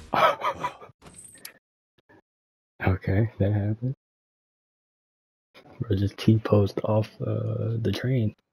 Okay, that happened. Bro just T-posed off the train.